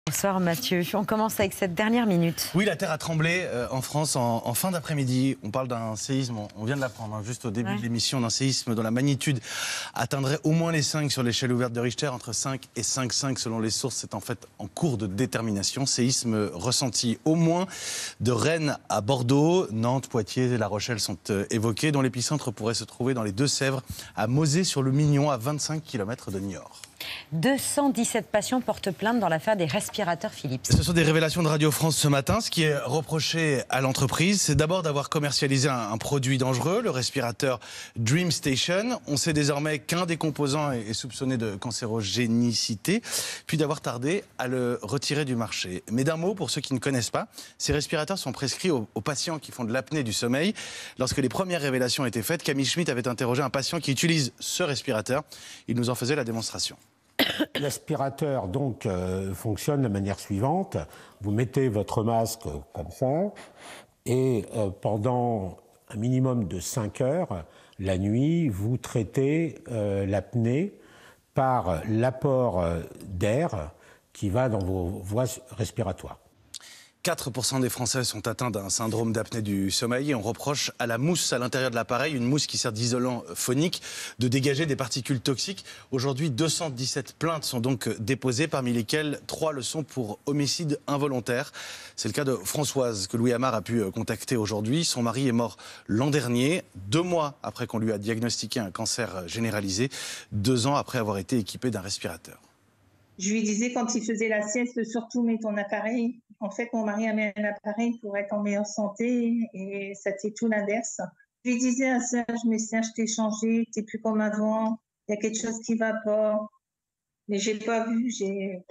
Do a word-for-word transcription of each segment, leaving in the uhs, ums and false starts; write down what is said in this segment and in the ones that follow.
Bonsoir Mathieu, on commence avec cette dernière minute. Oui, la terre a tremblé euh, en France en, en fin d'après-midi. On parle d'un séisme, on vient de l'apprendre hein, juste au début ouais. de l'émission, d'un séisme dont la magnitude atteindrait au moins les cinq sur l'échelle ouverte de Richter, entre cinq et cinq virgule cinq selon les sources. C'est en fait en cours de détermination. Séisme ressenti au moins de Rennes à Bordeaux, Nantes, Poitiers et La Rochelle sont euh, évoqués, dont l'épicentre pourrait se trouver dans les Deux-Sèvres, à Mosée-sur-le-Mignon, à vingt-cinq kilomètres de Niort. deux cent dix-sept patients portent plainte dans l'affaire des respirateurs Philips. Ce sont des révélations de Radio France ce matin. Ce qui est reproché à l'entreprise, c'est d'abord d'avoir commercialisé un, un produit dangereux, le respirateur DreamStation. On sait désormais qu'un des composants est, est soupçonné de cancérogénicité, puis d'avoir tardé à le retirer du marché. Mais d'un mot, pour ceux qui ne connaissent pas, ces respirateurs sont prescrits aux, aux patients qui font de l'apnée du sommeil. Lorsque les premières révélations étaient faites, Camille Schmitt avait interrogé un patient qui utilise ce respirateur. Il nous en faisait la démonstration. L'aspirateur donc euh, fonctionne de la manière suivante. Vous mettez votre masque comme ça et euh, pendant un minimum de cinq heures, la nuit, vous traitez euh, l'apnée par l'apport d'air qui va dans vos voies respiratoires. quatre pour cent des Français sont atteints d'un syndrome d'apnée du sommeil et on reproche à la mousse à l'intérieur de l'appareil, une mousse qui sert d'isolant phonique, de dégager des particules toxiques. Aujourd'hui, deux cent dix-sept plaintes sont donc déposées, parmi lesquelles trois le sont pour homicide involontaire. C'est le cas de Françoise, que Louis Amar a pu contacter aujourd'hui. Son mari est mort l'an dernier, deux mois après qu'on lui a diagnostiqué un cancer généralisé, deux ans après avoir été équipé d'un respirateur. Je lui disais quand il faisait la sieste, surtout mets ton appareil. En fait, mon mari a mis un appareil pour être en meilleure santé et c'était tout l'inverse. Je lui disais à Serge, mais Serge, t'es changé, t'es plus comme avant, il y a quelque chose qui va pas. Mais j'ai pas vu, j'ai...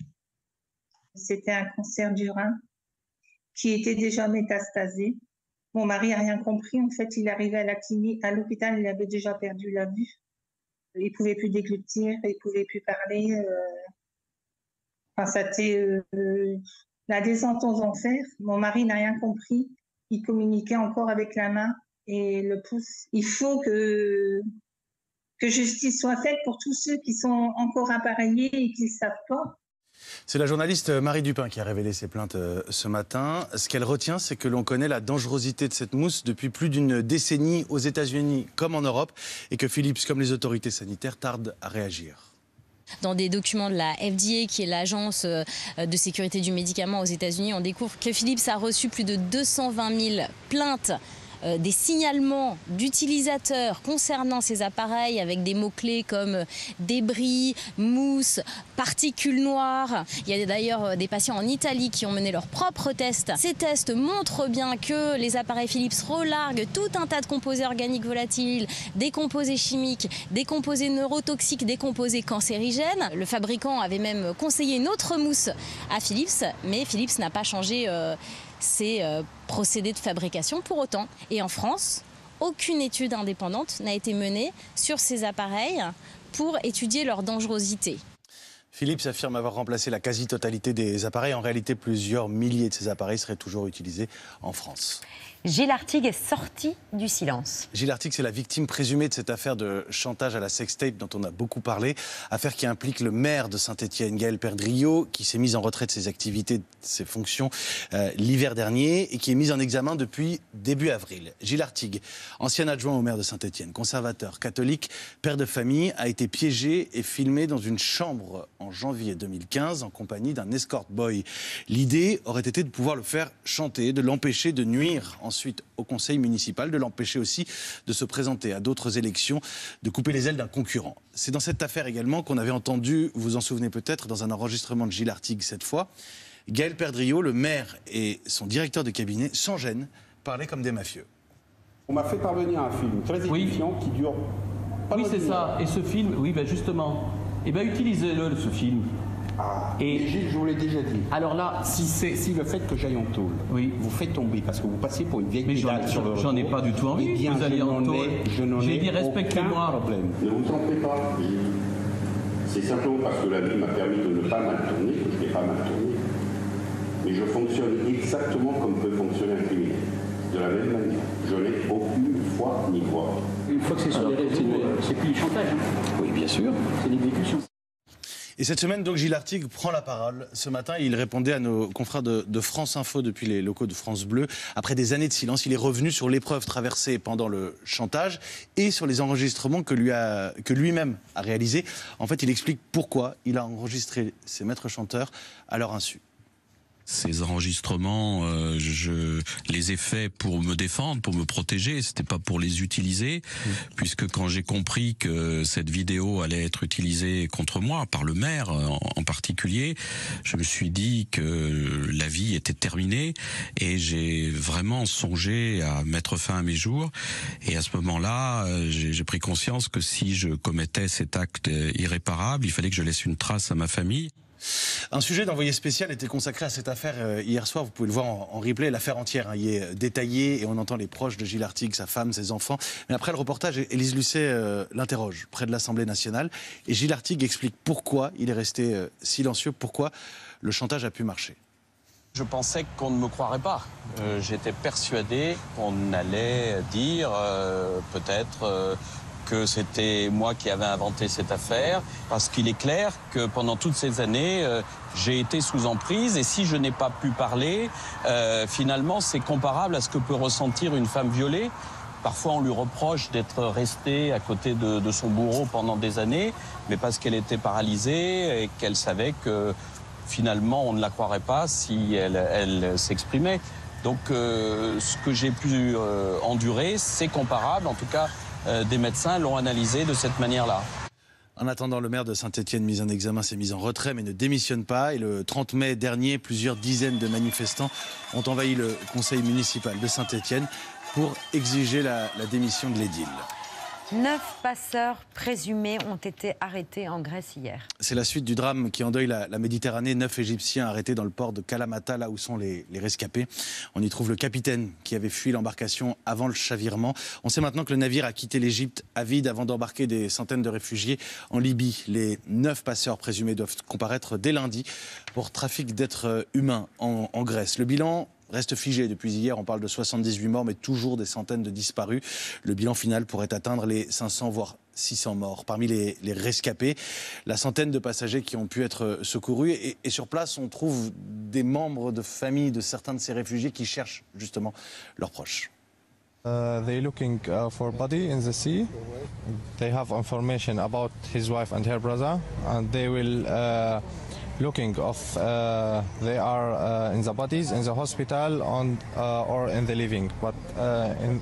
C'était un cancer du rein qui était déjà métastasé. Mon mari a rien compris. En fait, il arrivait à la clinique, à l'hôpital, il avait déjà perdu la vue. Il pouvait plus déglutir, il pouvait plus parler. Euh... Enfin, c'était euh, la descente aux enfers. Mon mari n'a rien compris. Il communiquait encore avec la main et le pouce. Il faut que que justice soit faite pour tous ceux qui sont encore appareillés et qui ne savent pas. C'est la journaliste Marie Dupin qui a révélé ses plaintes euh, ce matin. Ce qu'elle retient, c'est que l'on connaît la dangerosité de cette mousse depuis plus d'une décennie aux États-Unis comme en Europe et que Philips, comme les autorités sanitaires, tardent à réagir. Dans des documents de la F D A, qui est l'agence de sécurité du médicament aux États-Unis, on découvre que Philips a reçu plus de deux cent vingt mille plaintes, euh, des signalements d'utilisateurs concernant ces appareils avec des mots-clés comme débris, mousse, particules noires. Il y a d'ailleurs des patients en Italie qui ont mené leurs propres tests. Ces tests montrent bien que les appareils Philips relarguent tout un tas de composés organiques volatiles, des composés chimiques, des composés neurotoxiques, des composés cancérigènes. Le fabricant avait même conseillé une autre mousse à Philips, mais Philips n'a pas changé euh, ses euh, procédés de fabrication pour autant. Et en France, aucune étude indépendante n'a été menée sur ces appareils pour étudier leur dangerosité. Philips affirme avoir remplacé la quasi-totalité des appareils. En réalité, plusieurs milliers de ces appareils seraient toujours utilisés en France. Gilles Artigue est sorti du silence. Gilles Artigue, c'est la victime présumée de cette affaire de chantage à la sextape dont on a beaucoup parlé. Affaire qui implique le maire de Saint-Étienne, Gaël Perdriau, qui s'est mis en retrait de ses activités, de ses fonctions euh, l'hiver dernier et qui est mis en examen depuis début avril. Gilles Artigue, ancien adjoint au maire de Saint-Étienne, conservateur, catholique, père de famille, a été piégé et filmé dans une chambre en janvier deux mille quinze en compagnie d'un escort boy. L'idée aurait été de pouvoir le faire chanter, de l'empêcher de nuire ensuite au conseil municipal, de l'empêcher aussi de se présenter à d'autres élections, de couper les ailes d'un concurrent. C'est dans cette affaire également qu'on avait entendu, vous vous en souvenez peut-être, dans un enregistrement de Gilles Artigue cette fois, Gaël Perdriau, le maire et son directeur de cabinet, sans gêne, parlaient comme des mafieux. On m'a fait parvenir un film très édifiant oui. qui dure pas Oui, c'est ça. Et ce film, oui, ben justement, eh ben utilisez-le, ce film. Ah, et Gilles, je vous l'ai déjà dit. Alors là, si, c'est, si le fait que j'aille en tôle, oui. vous fait tomber parce que vous passez pour une vieille pédale sur le j'en ai pas du tout envie. Eh bien, vous allez en tôle. J'ai dit respectez-moi. Ne vous trompez pas. C'est simplement parce que la vie m'a permis de ne pas mal tourner que je n'ai pas mal tourné. Mais je fonctionne exactement comme peut fonctionner un criminel. De la même manière. Je n'ai aucune foi ni voix. Une fois que c'est sur les réseaux, c'est plus du chantage. Hein. Oui, bien sûr. C'est l'exécution. Et cette semaine, donc, Gilles Artigue prend la parole. Ce matin, il répondait à nos confrères de, de France Info depuis les locaux de France Bleu. Après des années de silence, il est revenu sur l'épreuve traversée pendant le chantage et sur les enregistrements que, lui a, que lui-même a réalisés. En fait, il explique pourquoi il a enregistré ses maîtres chanteurs à leur insu. Ces enregistrements, euh, je les ai faits pour me défendre, pour me protéger. C'était pas pour les utiliser, mmh. puisque quand j'ai compris que cette vidéo allait être utilisée contre moi par le maire en, en particulier, je me suis dit que la vie était terminée et j'ai vraiment songé à mettre fin à mes jours. Et à ce moment-là, j'ai, j'ai pris conscience que si je commettais cet acte irréparable, il fallait que je laisse une trace à ma famille. Un sujet d'envoyé spécial était consacré à cette affaire euh, hier soir. Vous pouvez le voir en, en replay. L'affaire entière hein, y est détaillée et on entend les proches de Gilles Artigue, sa femme, ses enfants. Mais après le reportage, Élise Lucet euh, l'interroge près de l'Assemblée nationale. Et Gilles Artigue explique pourquoi il est resté euh, silencieux, pourquoi le chantage a pu marcher. Je pensais qu'on ne me croirait pas. Euh, j'étais persuadé qu'on allait dire euh, peut-être... Euh, que c'était moi qui avais inventé cette affaire, parce qu'il est clair que pendant toutes ces années, euh, j'ai été sous emprise, et si je n'ai pas pu parler, euh, finalement, c'est comparable à ce que peut ressentir une femme violée. Parfois, on lui reproche d'être restée à côté de, de son bourreau pendant des années, mais parce qu'elle était paralysée et qu'elle savait que, finalement, on ne la croirait pas si elle, elle s'exprimait. Donc, euh, ce que j'ai pu euh, endurer, c'est comparable, en tout cas, Euh, des médecins l'ont analysé de cette manière-là. En attendant, le maire de Saint-Étienne, mis en examen, s'est mis en retrait mais ne démissionne pas. Et le trente mai dernier, plusieurs dizaines de manifestants ont envahi le conseil municipal de Saint-Étienne pour exiger la, la démission de l'édile. Neuf passeurs présumés ont été arrêtés en Grèce hier. C'est la suite du drame qui endeuille la, la Méditerranée. Neuf Égyptiens arrêtés dans le port de Kalamata, là où sont les, les rescapés. On y trouve le capitaine qui avait fui l'embarcation avant le chavirement. On sait maintenant que le navire a quitté l'Égypte à vide avant d'embarquer des centaines de réfugiés en Libye. Les neuf passeurs présumés doivent comparaître dès lundi pour trafic d'êtres humains en, en Grèce. Le bilan reste figé depuis hier. On parle de soixante-dix-huit morts, mais toujours des centaines de disparus. Le bilan final pourrait atteindre les cinq cents, voire six cents morts. Parmi les, les rescapés, la centaine de passagers qui ont pu être secourus. Et, et sur place, on trouve des membres de famille de certains de ces réfugiés qui cherchent justement leurs proches. Uh, they're looking uh, for body in the sea. They have information about his wife and her brother, and they will uh, looking of uh, they are uh, in the bodies in the hospital on uh, or in the living, but uh, in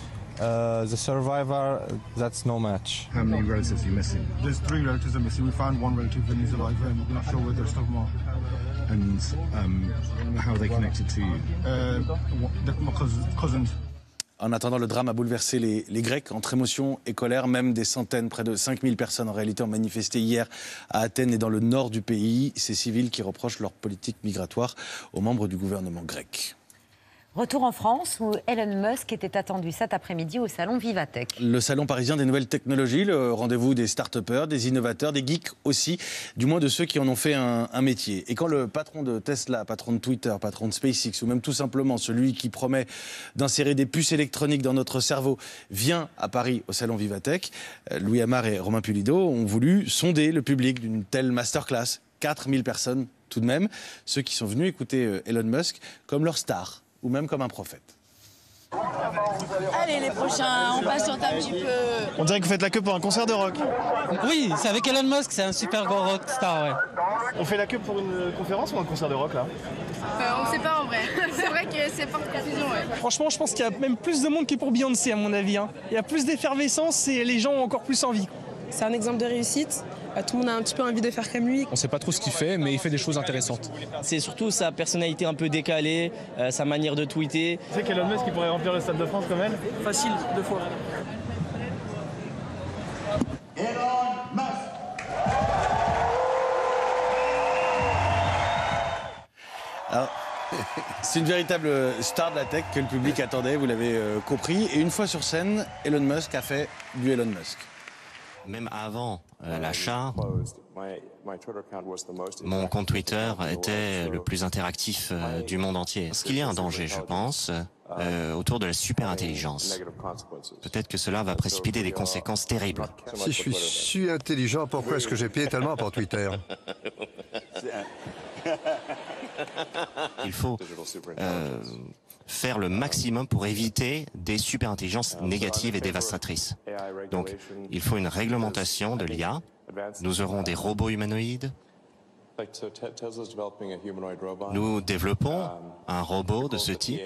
uh, the survivor, that's no match. How many relatives are you missing? There's three relatives are missing. We found one relative and he's alive, and we're not sure where the rest of them are. And um, how are they connected to you? Uh, my cousins. En attendant, le drame a bouleversé les, les Grecs entre émotion et colère. Même des centaines, près de cinq mille personnes en réalité ont manifesté hier à Athènes et dans le nord du pays. Ces civils qui reprochent leur politique migratoire aux membres du gouvernement grec. Retour en France où Elon Musk était attendu cet après-midi au salon Vivatech. Le salon parisien des nouvelles technologies, le rendez-vous des start-upers, des innovateurs, des geeks aussi, du moins de ceux qui en ont fait un, un métier. Et quand le patron de Tesla, patron de Twitter, patron de SpaceX ou même tout simplement celui qui promet d'insérer des puces électroniques dans notre cerveau vient à Paris au salon Vivatech, Louis Amar et Romain Pulido ont voulu sonder le public d'une telle masterclass. quatre mille personnes tout de même, ceux qui sont venus écouter Elon Musk comme leur star ou même comme un prophète. Allez, les prochains, on patiente un petit peu. On dirait que vous faites la queue pour un concert de rock. Oui, c'est avec Elon Musk, c'est un super gros rock star, ouais. On fait la queue pour une conférence ou un concert de rock, là euh, On ne sait pas en vrai. C'est vrai que c'est pas de confusion, ouais. Franchement, je pense qu'il y a même plus de monde que pour Beyoncé, à mon avis. Hein. Il y a plus d'effervescence et les gens ont encore plus envie. C'est un exemple de réussite. Tout le monde a un petit peu envie de faire comme lui. On ne sait pas trop ce qu'il fait, mais il fait des choses intéressantes. C'est surtout sa personnalité un peu décalée, euh, sa manière de tweeter. Tu sais qu'Elon Musk pourrait remplir le Stade de France comme elle? Facile, deux fois. Elon Musk. Alors, c'est une véritable star de la tech que le public attendait, vous l'avez euh, compris. Et une fois sur scène, Elon Musk a fait du Elon Musk. Même avant euh, l'achat, mon compte Twitter était le plus interactif euh, du monde entier. Parce qu'il y a un danger, je pense, euh, autour de la superintelligence. Peut-être que cela va précipiter des conséquences terribles. Si je suis si intelligent, pourquoi est-ce que j'ai payé tellement pour Twitter? Il faut euh, faire le maximum pour éviter des superintelligences négatives et dévastatrices. Donc, il faut une réglementation de l'I A. Nous aurons des robots humanoïdes. Nous développons un robot de ce type.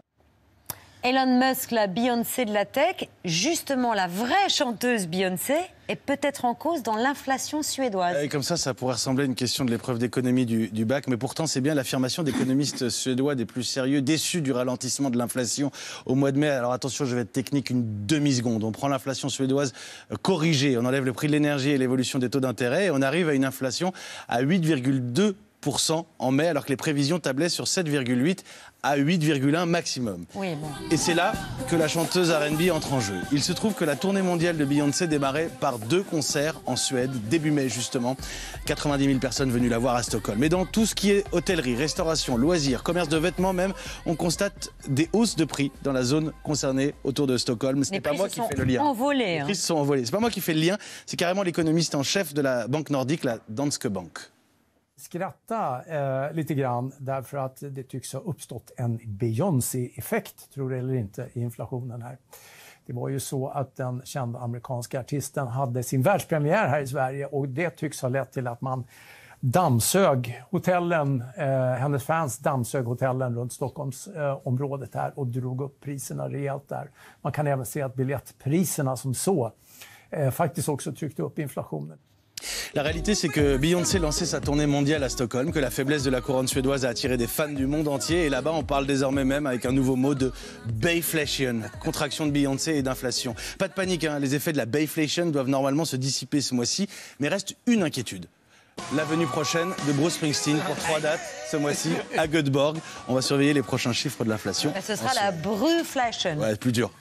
Elon Musk, la Beyoncé de la tech, justement la vraie chanteuse Beyoncé, est peut-être en cause dans l'inflation suédoise. Et comme ça, ça pourrait ressembler à une question de l'épreuve d'économie du, du bac, mais pourtant c'est bien l'affirmation d'économistes suédois des plus sérieux, déçus du ralentissement de l'inflation au mois de mai. Alors attention, je vais être technique une demi-seconde. On prend l'inflation suédoise corrigée, on enlève le prix de l'énergie et l'évolution des taux d'intérêt, et on arrive à une inflation à huit virgule deux pour cent en mai, alors que les prévisions tablaient sur sept virgule huit à huit virgule un maximum. Oui, bon. Et c'est là que la chanteuse R and B entre en jeu. Il se trouve que la tournée mondiale de Beyoncé démarrait par deux concerts en Suède, début mai justement. quatre-vingt-dix mille personnes venues la voir à Stockholm. Mais dans tout ce qui est hôtellerie, restauration, loisirs, commerce de vêtements même, on constate des hausses de prix dans la zone concernée autour de Stockholm. Ce n'est pas moi qui fais le lien. Envolés, Les hein. prix se sont envolés. C'est pas moi qui fais le lien, c'est carrément l'économiste en chef de la banque nordique, la Danske Bank. Skratta eh, lite grann därför att det tycks ha uppstått en Beyoncé-effekt, tror det eller inte, i inflationen här. Det var ju så att den kända amerikanska artisten hade sin världspremiär här i Sverige och det tycks ha lett till att man dammsög hotellen, eh, hennes fans dammsög hotellen runt Stockholmsområdet eh, här och drog upp priserna rejält där. Man kan även se att biljettpriserna som så eh, faktiskt också tryckte upp inflationen. La réalité, c'est que Beyoncé lançait sa tournée mondiale à Stockholm, que la faiblesse de la couronne suédoise a attiré des fans du monde entier. Et là-bas, on parle désormais même avec un nouveau mot de Bayflation, contraction de Beyoncé et d'inflation. Pas de panique, hein, les effets de la Bayflation doivent normalement se dissiper ce mois-ci. Mais reste une inquiétude. La venue prochaine de Bruce Springsteen pour trois dates ce mois-ci à Göteborg. On va surveiller les prochains chiffres de l'inflation. Ce sera la Bruflation. Ouais, plus dur.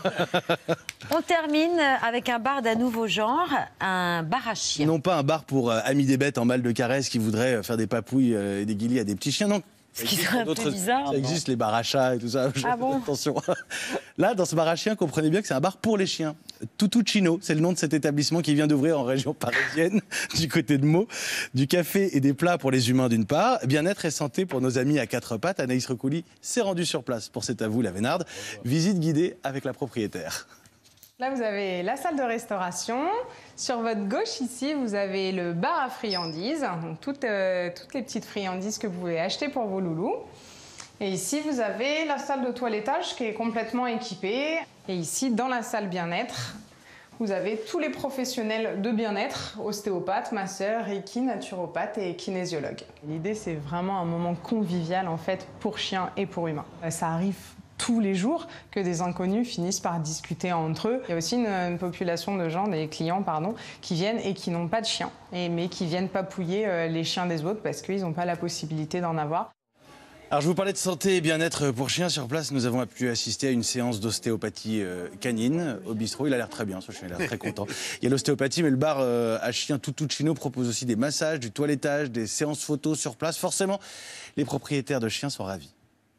On termine avec un bar d'un nouveau genre, un bar à chiens. Non pas un bar pour euh, amis des bêtes en mal de caresse qui voudraient faire des papouilles euh, et des guilis à des petits chiens, non. Ce qui serait un peu bizarre. Ça existe, les bars à chats et tout ça. Ah bon? Attention. Là, dans ce bar à chiens, comprenez bien que c'est un bar pour les chiens. Tutuccino, c'est le nom de cet établissement qui vient d'ouvrir en région parisienne, du côté de Meaux. Du café et des plats pour les humains d'une part, bien-être et santé pour nos amis à quatre pattes. Anaïs Recouli s'est rendue sur place pour C'est à vous la Vénarde. Visite guidée avec la propriétaire. Là, vous avez la salle de restauration. Sur votre gauche, ici, vous avez le bar à friandises. Donc, toutes, euh, toutes les petites friandises que vous pouvez acheter pour vos loulous. Et ici, vous avez la salle de toilettage qui est complètement équipée. Et ici, dans la salle bien-être, vous avez tous les professionnels de bien-être, ostéopathes, masseurs, reiki, naturopathes et kinésiologues. L'idée, c'est vraiment un moment convivial, en fait, pour chiens et pour humains. Ça arrive tous les jours que des inconnus finissent par discuter entre eux. Il y a aussi une, une population de gens, des clients, pardon, qui viennent et qui n'ont pas de chiens, et, mais qui viennent papouiller euh, les chiens des autres parce qu'ils n'ont pas la possibilité d'en avoir. Alors je vous parlais de santé et bien-être pour chiens. Sur place, nous avons pu assister à une séance d'ostéopathie euh, canine au bistrot. Il a l'air très bien, ce chien, il a l'air très content. Il y a l'ostéopathie, mais le bar euh, à chiens Tutuccino propose aussi des massages, du toilettage, des séances photos sur place. Forcément, les propriétaires de chiens sont ravis.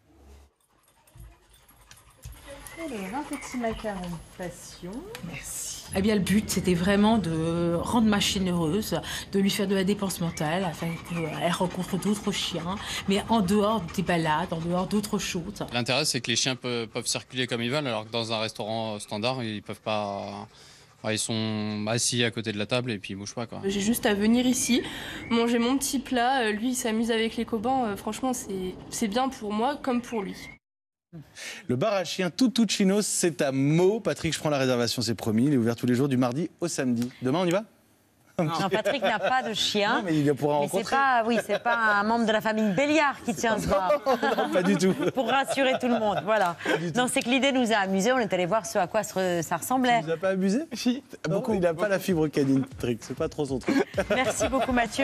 Les vingt petits macarons passion. Merci. Eh bien, le but, c'était vraiment de rendre ma chienne heureuse, de lui faire de la dépense mentale afin qu'elle rencontre d'autres chiens, mais en dehors des balades, en dehors d'autres choses. L'intérêt, c'est que les chiens peuvent, peuvent circuler comme ils veulent, alors que dans un restaurant standard, ils peuvent pas. Ils sont assis à côté de la table et puis ils bougent pas, quoi. J'ai juste à venir ici, manger mon petit plat, lui il s'amuse avec les copains, franchement c'est bien pour moi comme pour lui. Le bar à chiens Tutuccino, c'est à Meaux. Patrick, je prends la réservation, c'est promis. Il est ouvert tous les jours du mardi au samedi. Demain, on y va? Non, Patrick n'a pas de chien. Non, mais il pourra en mais rencontrer. C'est pas, oui, c'est pas un membre de la famille Béliard qui tient ce bar. Non, pas du tout. Pour rassurer tout le monde, voilà. Non, c'est que l'idée nous a amusés. On est allé voir ce à quoi ça ressemblait. Ça vous a pas abusé? Si. Beaucoup. Il n'a pas la fibre canine, Patrick. C'est pas trop son truc. Merci beaucoup, Mathieu.